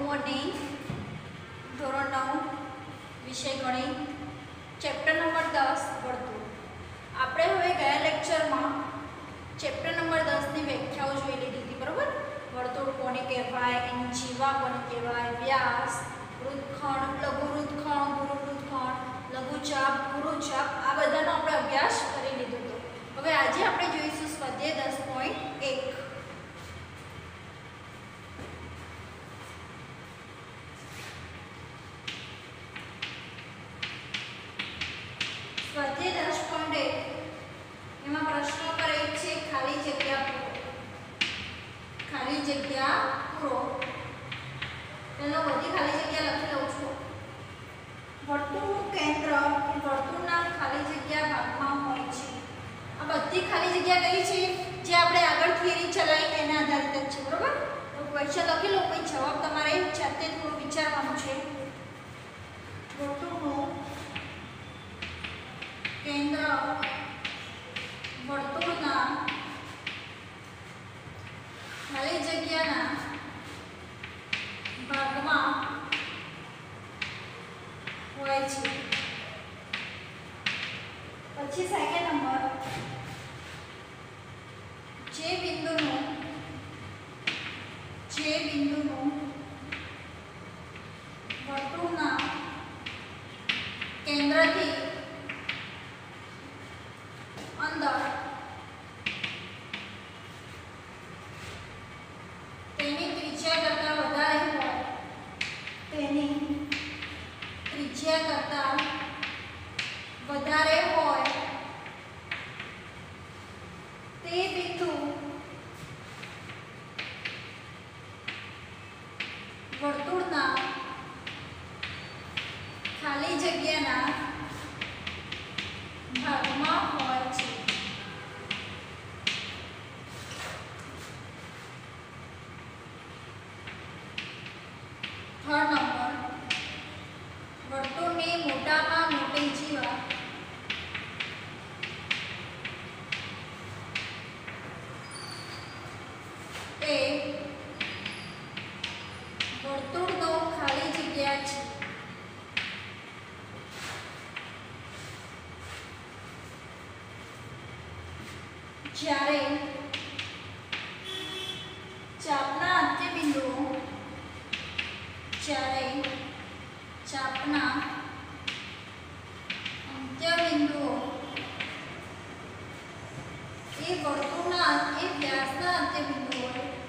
Morning. ધોરણ 9 વિષય ગણિત ચેપ્ટર નંબર 10 વર્તુળ. આપણે હવે ગયા લેક્ચરમાં ચેપ્ટર નંબર 10 ની વ્યાખ્યાઓ જોઈ લીધી હતી, બરોબર? વર્તુળ કોને કહેવાય, એની જીવા કોને કહેવાય, વ્યાસ, વૃત્તખંડ, લઘુ વૃત્તખંડ, ગુરુ વૃત્તખંડ, લઘુચાપ, ગુરુચાપ, આ બધાનો આપણે અભ્યાસ કરી લીધો હતો. હવે આજે આપણે જોઈશું સ્વાધ્યાય 10.1. સ્વાધ્યાય 10.1 એમાં પ્રશ્ન કરે છે ખાલી જગ્યા પૂરો. ખાલી જગ્યા પૂરો. પેલો બધી ખાલી જગ્યા લખી લઉં છું. વર્તુળનું કેન્દ્ર એ વર્તુળના ખાલી જગ્યા ભાગમાં હોય છે. આ બધી ખાલી જગ્યા કઈ છે જે આપણે આગળ થિયરી ચલાવી એના આધારિત જ છે, બરોબર? તો ક્વેશ્ચન લખી લો, પછી જવાબ તમારે જાતે થોડું વિચારવાનું છે. વર્તુળનું કેન્દ્ર વર્તુળના ખાલી જગ્યાના ભાગમાં હોય છે. પછી સેકન્ડ નંબર, જે બિંદુનું વર્તુળના કેન્દ્રથી અંદર તેની ત્રિજ્યા કરતા વધારે હોય, તેની ત્રિજ્યા કરતા વધારે હોય તે બિંદુ વર્તુળના ખાલી જગ્યાના ભાગમાં હોય છે. થર્ડ નંબર, વર્તુળની મોટામાં મોટી જીવા એ વર્તુળનો ખાલી જગ્યા છે. જ્યારે ચાપના અંત્યબિંદુઓ એ વર્તુળના વ્યાસના અંત્યબિંદુઓ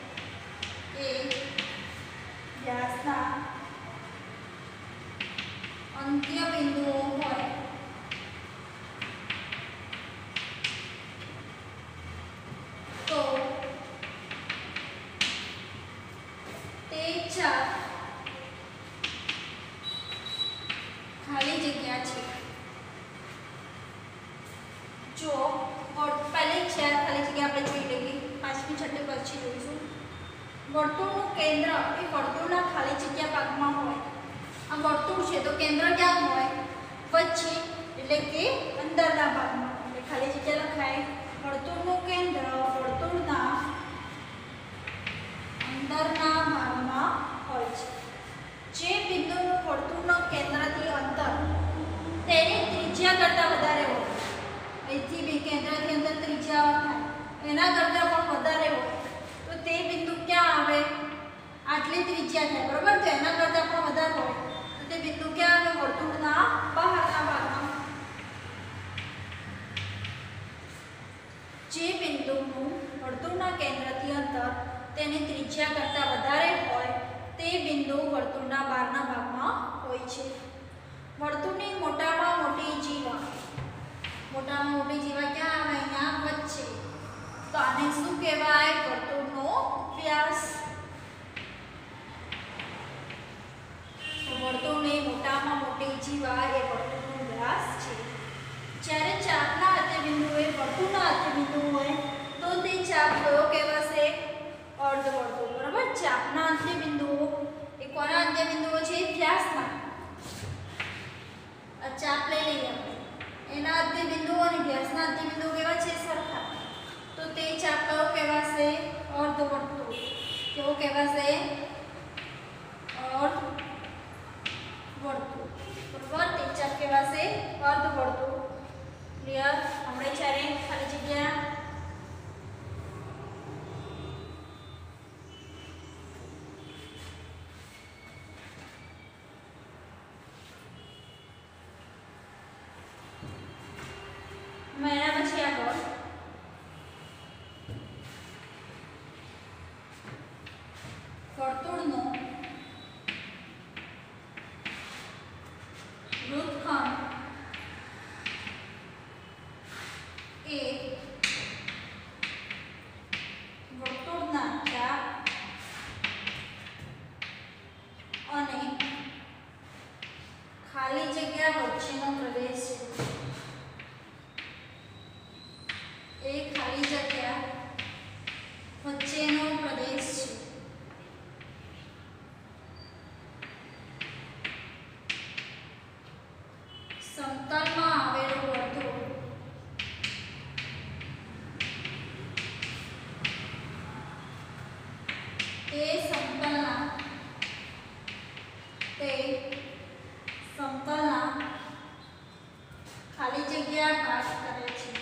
હોય તો તે ચાપ ખાલી જગ્યા છે. જો પહેલી ચાર ખાલી જગ્યા આપણે જોઈ લઈએ, પાંચમી છઠ્ઠી પછી જોઈશું. વર્તુળનું કેન્દ્ર એ વર્તુળના ખાલી જગ્યા ભાગમાં હોય. આ વર્તુળ છે તો કેન્દ્ર ક્યાં હોય? વચ્ચે, એટલે કે અંદરના ભાગમાં. એટલે ખાલી જગ્યા લખાય વર્તુળનું કેન્દ્ર વર્તુળના અંદરના ભાગમાં હોય છે. જે બિંદુનું વર્તુળના કેન્દ્રથી અંતર તેની ત્રિજ્યા કરતાં વધારે હોય, અહીંથી બે કેન્દ્રથી અંતર ત્રિજ્યા થાય એના કરતાં પણ વધારે હોય તો તે બિંદુ ક્યાં આવે? આટલી ત્રિજ્યા થાય, બરોબર? તો એના કરતાં પણ વધારે હોય તો તે બિંદુ ક્યાં આવે? વર્તુળના બહારના ભાગમાં. જે બિંદુનું વર્તુળના કેન્દ્રથી અંતર તેની ત્રિજ્યા કરતાં વધારે હોય તે બિંદુ વર્તુળના બહારના ભાગમાં હોય છે. વર્તુળની મોટામાં મોટી જીવા ક્યાં આવે? અહીંયા વચ્ચે. તો આને શું કહેવાય? વર્તુળનો વ્યાસ. તો વર્તુળની મોટામાં મોટી જીવા એ વર્તુળનો વ્યાસ છે. જ્યારે ચાપના અંત્યબિંદુ એ વર્તુળના અંત્યબિંદુ હોય તો તે ચાપ કયો કહેવાશે? અર્ધવર્તુળ, બરાબર? ચાપના અંત્યબિંદુઓ એ કોના અંત્યબિંદુઓ છે? વ્યાસના. આ ચાપ લઈ લઈએ આપણે, એના અંત્યબિંદુઓ અને વ્યાસના અંત્યબિંદુઓ કેવા છે? સરખા. તો તે ચાપ કયો કહેવાશે? અર્ધવર્તુળ. કેવો કહેવાશે? અર્ધવર્તુળ બરાબર ત્રિજ્યા કહેવાશે અર્ધવર્તુળ ક્લિયર આપણે ચારે ખાલી જગ્યા એના પછી આગળ વર્તુળનો વૃત્તખંડ એ વર્તુળના ચાપ અને ખાલી જગ્યા વચ્ચેનો પ્રદેશ છે એ ખાલી જગ્યા વચ્ચેનો પ્રદેશ છે સમતલમાં આવેલું વર્તુળ તે સમતલના ખાલી જગ્યા ભાગ કરે છે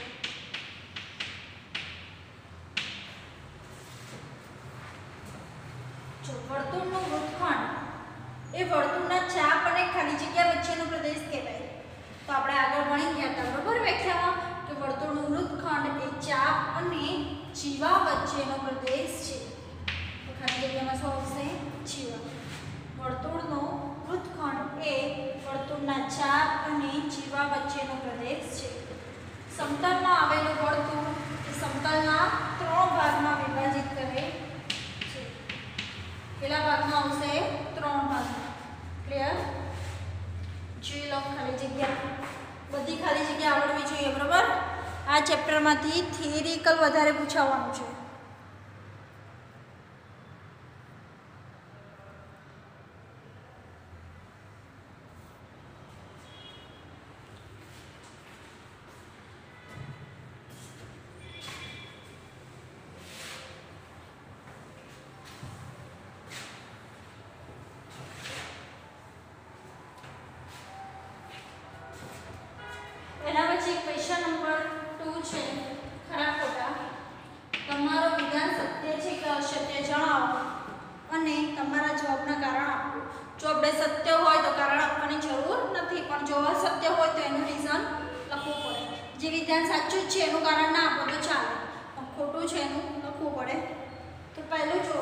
જો વર્તુળનું વૃત્તખંડ એ વર્તુળના ચાપ અને ખાલી જગ્યા વચ્ચેનો પ્રદેશ કહેવાય તો આપણે આગળ ભણી ગયા હતા બરોબર વ્યાખ્યામાં કે વર્તુળનું વૃત્તખંડ એ ચાપ અને જીવા વચ્ચેનો પ્રદેશ છે તો ખાલી જગ્યામાં શું આવશે જીવા વર્તુળનો વૃત્તખંડ એ વર્તુળના ચાપ અને જીવા વચ્ચેનો પ્રદેશ છે સમતલમાં આવેલું વર્તુળ એ સમતલના 3 ભાગમાં વિભાજિત કરે છે કેટલા ભાગમાં આવશે 3 ભાગમાં ક્લિયર જોઈ લો ખાલી જગ્યા બધી ખાલી જગ્યા આવડવી જોઈએ બરાબર આ ચેપ્ટરમાંથી થિયરિકલ વધારે પૂછાવાનું છે એના પછી ક્વેશ્ચન નંબર 2 છે ખરા ખોટા તમારો વિધાન સત્ય છે કે અસત્ય જણાવો અને તમારા જવાબના કારણ આપો જો આપણે સત્ય હોય તો કારણ આપવાની જરૂર નથી પણ જો અસત્ય હોય તો એનું રીઝન લખવું પડે જે વિધાન સાચું છે એનું કારણ ના આપો તો ચાલે પણ ખોટું છે એનું લખવું પડે તો પહેલું જો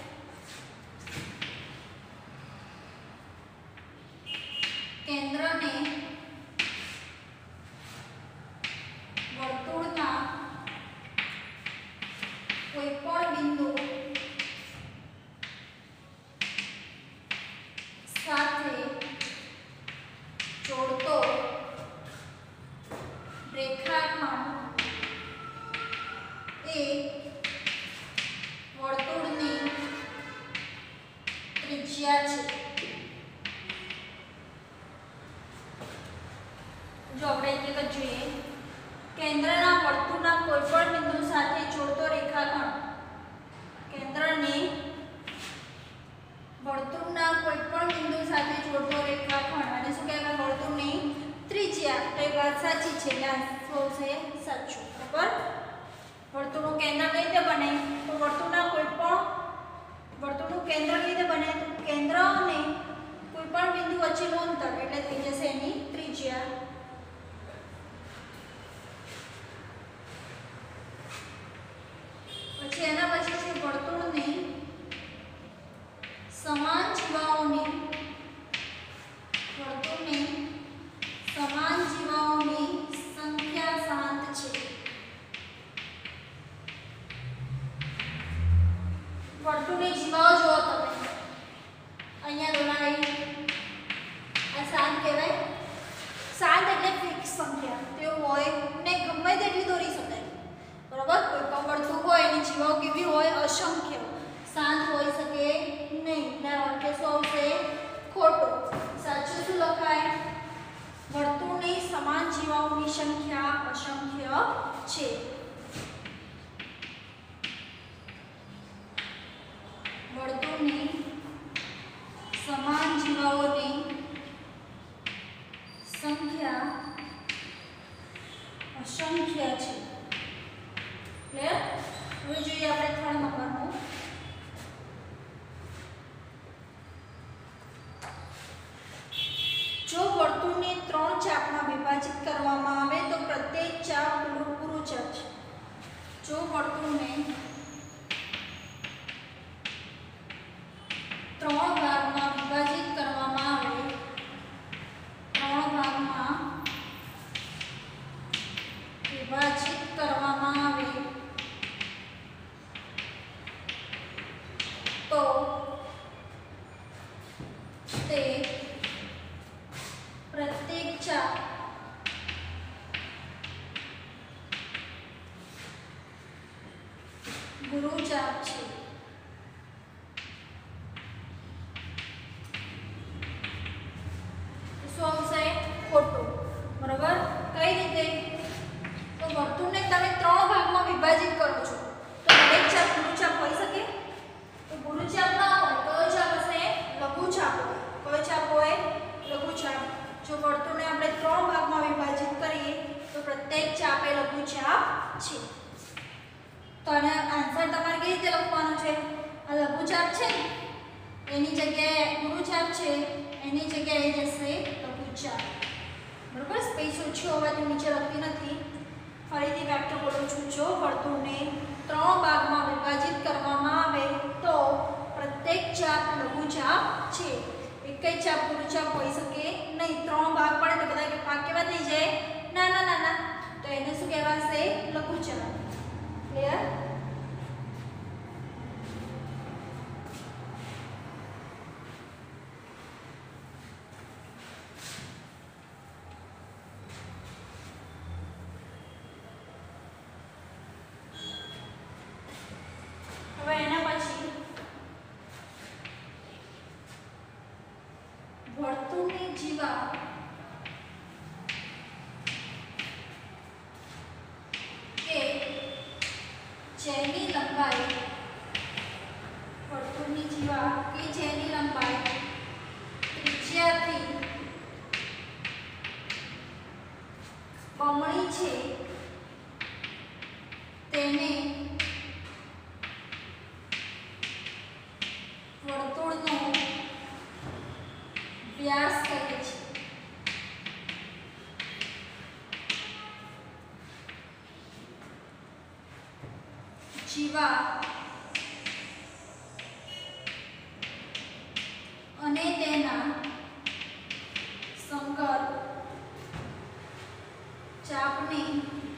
કેન્દ્રને વર્તુળના કોઈપણ બિંદુ સાથે જોડતો રેખાખંડ એ વર્તુળની ત્રિજ્યા છે જો આપણે એક એક જોઈએ કેન્દ્રના વર્તુળના કોઈપણ બિંદુ સાથે જોડતો રેખાખંડ કેન્દ્રને વર્તુળના કોઈપણ બિંદુ સાથે જોડતો રેખાખંડ અને શું કહેવાય વર્તુળની ત્રિજ્યા તો એ વાત સાચી છે એટલે આન્સર છે સાચું બરાબર વર્તુળનું કેન્દ્ર કઈ રીતે બને તો વર્તુળનું કેન્દ્ર કઈ રીતે બને તો કેન્દ્ર અને કોઈપણ બિંદુ વચ્ચેનું અંતર એટલે થઈ જશે એની ત્રિજ્યા પછી એના પછી છે વર્તુળની સમાન જીવાઓની સંખ્યા શાંત છે વર્તુળની જીવાઓ જો તમે અહીંયા દોરાઈ આ શાંત કહેવાય શાંત એટલે ફિક્સ સંખ્યા તે હોય ને ગમે તેટલી દોરી શકાય બરાબર કોઈ પણ વર્તુળ હોય એની જીવાઓ કેવી હોય અસંખ્ય શાંત હોઈ શકે નહીં એટલે વાક્ય શું આવશે ખોટું સાચું શું લખાય વર્તુળની સમાન જીવાઓની સંખ્યા અસંખ્ય છે વર્તુળની હવે જોઈએ આપણે 3 નંબરનું. જો વર્તુળને 3 ચાપમાં વિભાજિત કરવામાં આવે તો પ્રત્યેક ચાપ પૂરું ચાપ છે. જો વર્તુળને 3 ભાગમાં વિભાજિત કરવામાં આવે, 3 ભાગમાં વિભાજિત કરવામાં આવે તો તે પ્રત્યેક ચાપ ગુરુ ચાપ છે. શું આવશે? ખોટું. બરાબર. કઈ રીતે? તો વર્તુળને તમે 3 ભાગમાં વિભાજિત કરો છો તો દરેક ચાપ ગુરુ ચાપ હોઈ શકે? તો ગુરુ ચાપ ના હોય. કયો ચાપ હશે? લઘુ ચાપ. કયો ચાપ હોય? લઘુ ચાપ. જો વર્તુળને આપણે 3 ભાગમાં વિભાજિત કરીએ તો પ્રત્યેક ચાપ એ લઘુ ચાપ છે. તો આનો આન્સર તમારે કઈ રીતે લખવાનો છે? આ લઘુ ચાપ છે એની જગ્યાએ ગુરુ ચાપ છે, એની જગ્યાએ જશે લઘુ ચાપ. બરોબર. સ્પેસ ઓછી હોવાથી નીચે લખતી નથી. ફરીથી વાક્ય બોલું છું. જો વર્તુળને 3 ભાગમાં વિભાજિત કરવામાં આવે તો પ્રત્યેક ચાપ લઘુ ચાપ છે. એક જ ચાપ ગુરુ ચાપ હોઈ શકે નહીં. 3 ભાગ પડે તો બધા કે ભાગ કેવા થઈ જાય? નાના નાના. તો એને શું કહેવાશે? લઘુ ચાપ. ક્લિયર? હવે એના પછી વર્તુળની જીવા કે જેની લંબાઈ, વર્તુળની જીવા કે જેની લંબાઈ ત્રિજ્યાથી બમણી છે તેને વર્તુળનો વ્યાસ કહે છે. જીવા અને તેના સંકર ચાપની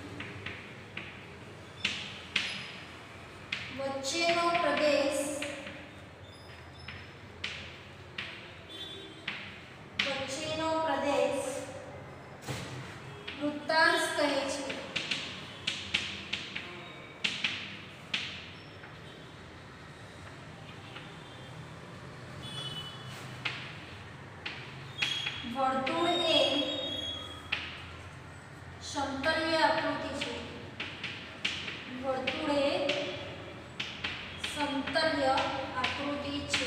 વચ્ચેનો પ્રદેશ વૃત્તાંશ કહે છે. વર્તુળ એ સમતલીય આકૃતિ છે. વર્તુળ એ સમતલીય આકૃતિ છે.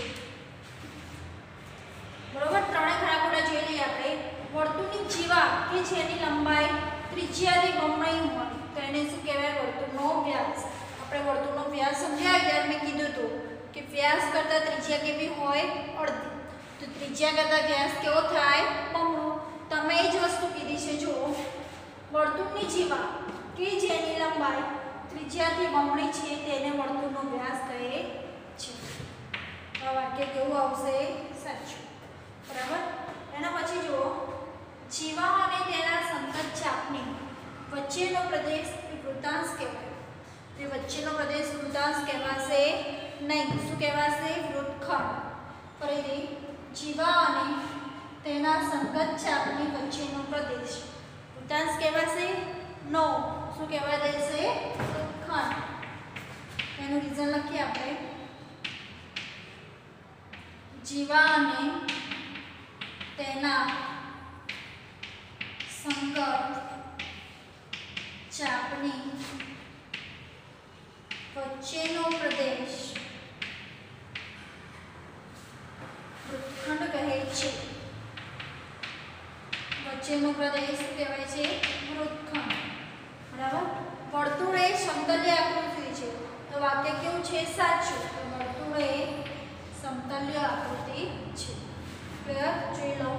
બરોબર. ત્રણે ખરા ખોટા જોઈ લઈએ આપણે. વર્તુળની જીવા કે જેની લંબાઈ ત્રિજ્યાથી બમણી હોય તો એને શું કહેવાય? વર્તુળનો વ્યાસ. આપણે વર્તુળનો વ્યાસ સમજ્યા ત્યારે મેં કીધું હતું કે વ્યાસ કરતાં ત્રિજ્યા કેવી હોય? અડધી. તો ત્રિજ્યા કરતાં વ્યાસ કેવો થાય? બમણો. તમે એ જ વસ્તુ કીધી છે. જો વર્તુળની જીવા કે જેની લંબાઈ ત્રિજ્યાથી બમણી છે તેને વર્તુળનો વ્યાસ કહે છે. આ વાક્ય કેવું આવશે? સાચું. બરાબર. એના પછી જુઓ, જીવા અને તેના સંકર ચાપની વચ્ચેનો પ્રદેશ વૃત્તાંશ કહેવાય. તે વચ્ચેનો પ્રદેશ વૃત્તાંશ કહેવાશે નહીં. શું કહેવાશે? વૃત્તખંડ. ફરીથી, જીવા અને તેના સંકર ચાપની વચ્ચેનો પ્રદેશ વૃત્તાંશ કહેવાશે? નો. શું કહેવા દેશે? વૃત્તખંડ. એનું રીઝન લખીએ આપણે. જીવા અને તેના સંકર ચાપની વચ્ચેનો પ્રદેશ વૃત્તખંડ કહે છે. વચ્ચેનો પ્રદેશ કહેવાય છે વૃત્તખંડ. બરાબર. વર્તુળ એ સમતલીય આકૃતિ છે તો સાચું, તો વર્તુળ એ સમતલ્ય આકૃતિ છે. ક્લિયર? જોઈ લો.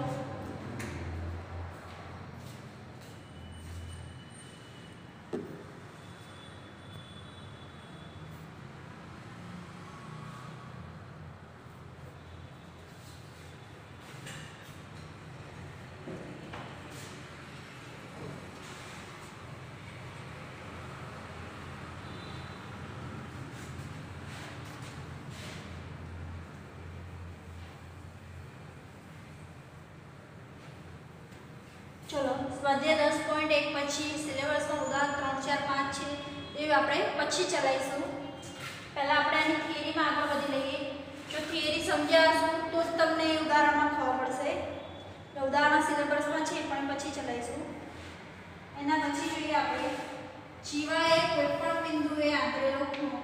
ચલો સ્વાધ્યાય 10.1 પછી સિલેબસમાં ઉદાહરણ 3, 4, 5 છે એ આપણે પછી ચલાવીશું. પહેલા આપણે આની થિયરીમાં આગળ વધી લઈએ. જો થિયરી સમજ્યા હશો તો જ તમને ઉદાહરણમાં ખબર પડશે. ઉદાહરણ સિલેબસમાં છે પણ પછી ચલાવીશું. એના પછી જોઈએ આપણે જીવાએ કોઈપણ બિંદુએ આંતરેલો ખૂણો.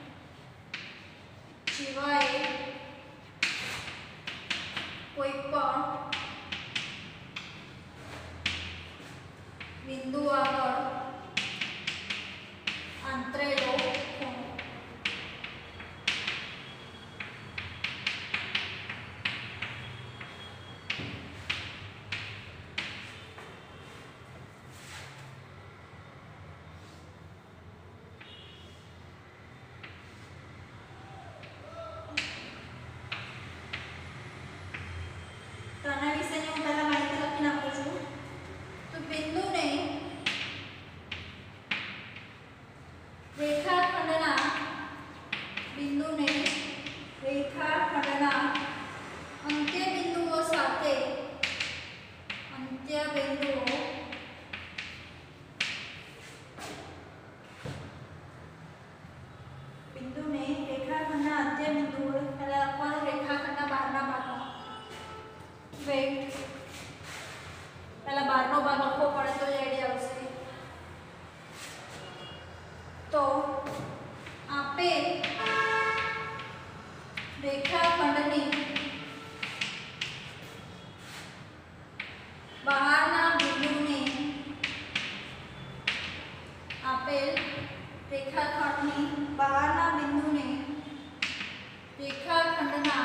જીવાએ કોઈપણ બિંદુ આગળ આંતરેલો ખૂણો. તો આના વિશેની હું પહેલા માહિતી લખી નાખું છું. તો બિંદુને રેખાખંડના અંત્ય બિંદુઓ સાથે બિંદુને રેખાખંડના અંત્ય બિંદુઓ પહેલા લખવાનું રેખાખંડના બહારના ભાગમાં વેઇટ પહેલા બહારનો ભાગ લખવો પડે તો જ આઈડિયા આવશે. તો આપેલ રેખાખંડની બહારના બિંદુને રેખાખંડના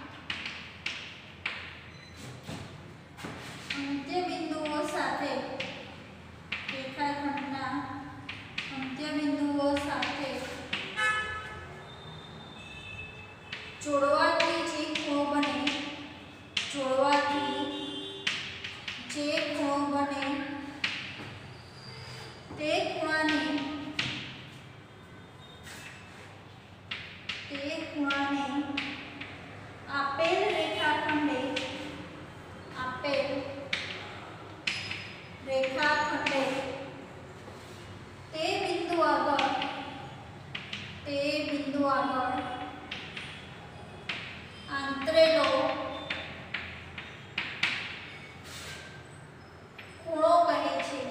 અંત્ય બિંદુઓ સાથે જોડવાથી જે ખૂણો બને તે ખૂણાને આપેલ રેખાખંડે તે બિંદુ આગળ આંતરેલો ખૂણો કહે છે.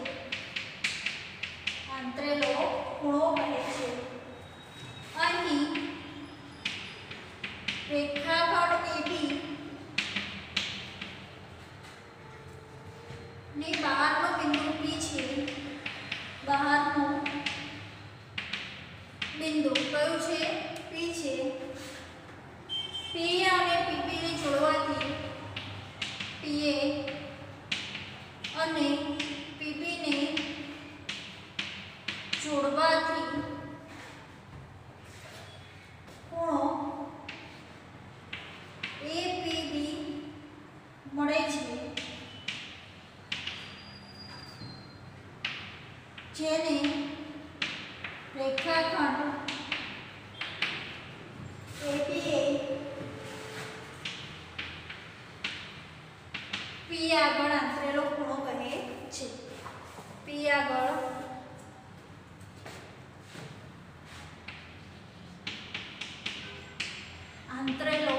અહીં રેખાખંડ AB ની બહારનો બિંદુ P છે. બહારનું બિંદુ કયું છે? P છે. P અને PP ને જોડવાથી PA અને PP ને જોડવાથી ખૂણો APB મળે છે, જેને રેખાખંડ ABA P આગળ આંતરેલો ખૂણો કહે છે. P આગળ આંતરેલો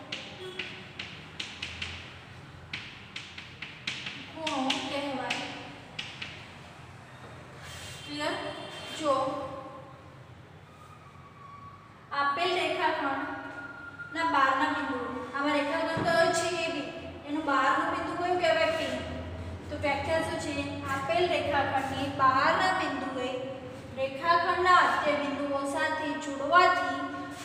ખૂણો કહેવાય. ક્લિયર? જો આપેલ રેખાખંડના બહારના બિંદુ, આમાં રેખાખંડ કયો છે? AB. એનું બહારનું બિંદુ કયું કહેવાય? P. તો વ્યાખ્યા શું છે? આપેલ રેખાખંડની બહારના બિંદુએ રેખાખંડના અંત્ય બિંદુઓ સાથે જોડવાથી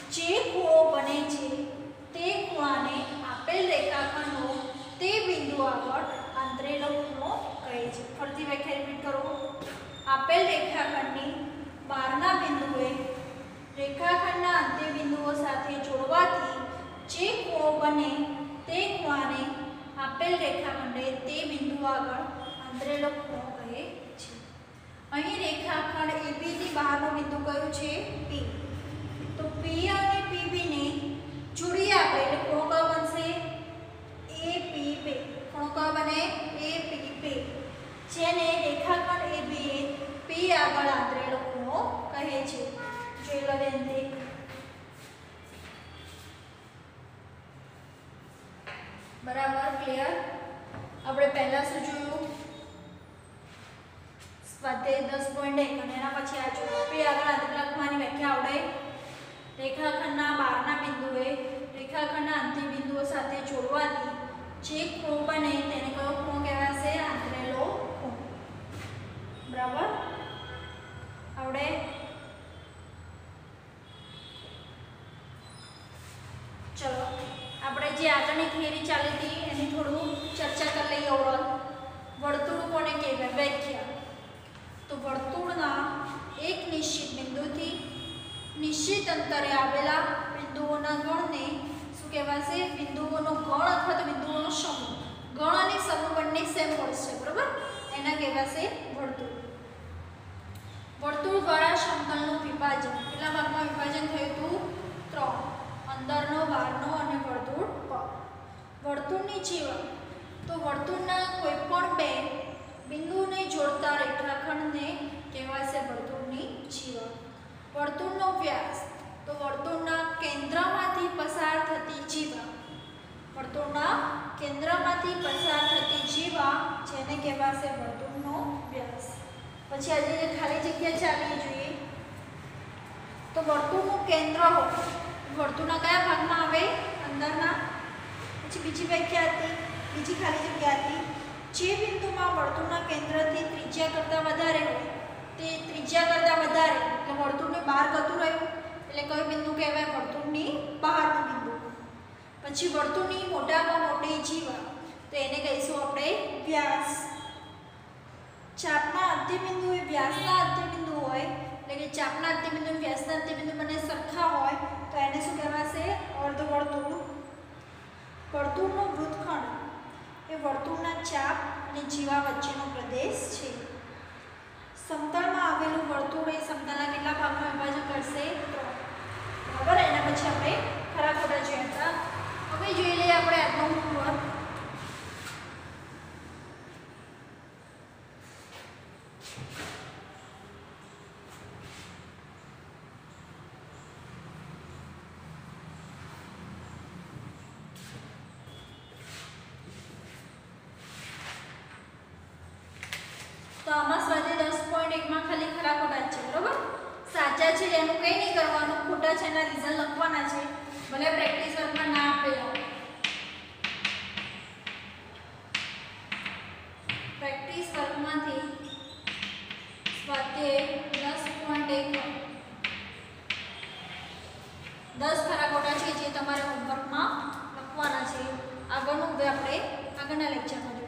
બને તે ખૂણાને આપેલ રેખાખંડે તે બિંદુ આગળ આંતરેલો ખૂણો કહે છે. અહીં રેખાખંડ AB થી બહારનું બિંદુ કયું છે? P. તો P અને PB ને જોડીએ આપણે એટલે ખૂણો કયો બનશે? APB. ખૂણો કયો બને? APB. જેને રેખાખંડ AB એ P આગળ આંતરેલો ખૂણો કહે છે. જોઈ લો ધ્યાનથી. બરાબર ક્લિયર? આપણે પહેલા શું જોયું? સ્વાધ્યાય 10.1 અને એના પછી આ જોયું P આગળ આંતરેલા ખૂણાની વ્યાખ્યા આવડે. રેખાખંડના બહારના બિંદુએ રેખાખંડના અંતિમ બિંદુઓ સાથે જોડવાથી જે ખૂણો બને તેને કયો ખૂણો કહેવાશે? આંતરેલો ખૂણો. બરાબર આવડે? ચલો આપણે જે આગળની થિયરી ચાલી હતી એની થોડું ચર્ચા કરી લઈએ. ઓવરઓલ વર્તુળ કોને કહેવાય? વ્યાખ્યા. તો વર્તુળના એક નિશ્ચિત બિંદુથી નિશ્ચિત અંતરે આવેલા બિંદુઓના ગણને શું કહેવાશે? બિંદુઓનો ગણ અથવા તો બિંદુઓનો સમૂહ. ગણ અને સમૂહ બંને સેમ વર્ડ છે. બરાબર? એના કહેવાશે વર્તુળ. વર્તુળ દ્વારા સમતલનું વિભાજન કેટલા ભાગમાં વિભાજન થયું હતું? 3. અંદરનો, બહારનો અને વર્તુળ પર. વર્તુળની જીવા. તો વર્તુળના કોઈ પણ બે બિંદુને જોડતા રેખાખંડને કહેવાશે વર્તુળની જીવા. વર્તુળનો વ્યાસ. તો વર્તુળના કેન્દ્રમાંથી પસાર થતી જીવા. વર્તુળના કેન્દ્રમાંથી પસાર થતી જીવા જેને કહેવાશે વર્તુળનો વ્યાસ. પછી આજે જે ખાલી જગ્યા છે આવી જોઈએ. તો વર્તુળનું કેન્દ્ર હોય વર્તુળના કયા ભાગમાં આવે? અંદરના. પછી બીજી વ્યાખ્યા હતી, બીજી ખાલી જગ્યા હતી. જે બિંદુમાં વર્તુળના કેન્દ્રથી ત્રિજ્યા કરતાં વધારે હોય તે ત્રિજ્યા કરતાં વધારે એટલે વર્તુળની બહાર જતું રહ્યું એટલે કયું બિંદુ કહેવાય? વર્તુળની બહારનું બિંદુ. પછી વર્તુળની મોટામાં મોટી જીવા તો એને કહીશું આપણે વ્યાસ. ચાપના અંતિમ બિંદુ એ વ્યાસના અંતિમ બિંદુ હોય એટલે કે ચાપના અંતિમ બિંદુ અને વ્યાસના અંતિમ બિંદુ બંને સરખા હોય તો એને શું કહેવાશે? અર્ધવર્તુળ. વર્તુળનો વૃત્તખંડ એ વર્તુળના ચાપ અને જીવા વચ્ચેનો પ્રદેશ છે. સમતલમાં આવેલું વર્તુળ એ સમતલના કેટલા ભાગમાં વિભાજન કરશે? 3. બરાબર? એના પછી આપણે ખરા ખોટા જોયા હતા. હવે જોઈ લઈએ આપણે આજનો હોમવર્ક. તો આમાં સ્વાધ્યાય 10.1 માં ખાલી ખરા ખોટા જ છે. બરાબર? સાચા છે એનું કંઈ નહીં કરવાનું, ખોટા છે એના રીઝન લખવાના છે. ભલે પ્રેક્ટિસ વર્કમાં ના આપેલા. પ્રેક્ટિસ વર્કમાંથી સ્વાધ્યાય 10.1 10 ખરા ખોટા છે જે તમારે હોમવર્કમાં લખવાના છે. આગળનું હવે આપણે આગળના લેક્ચરમાં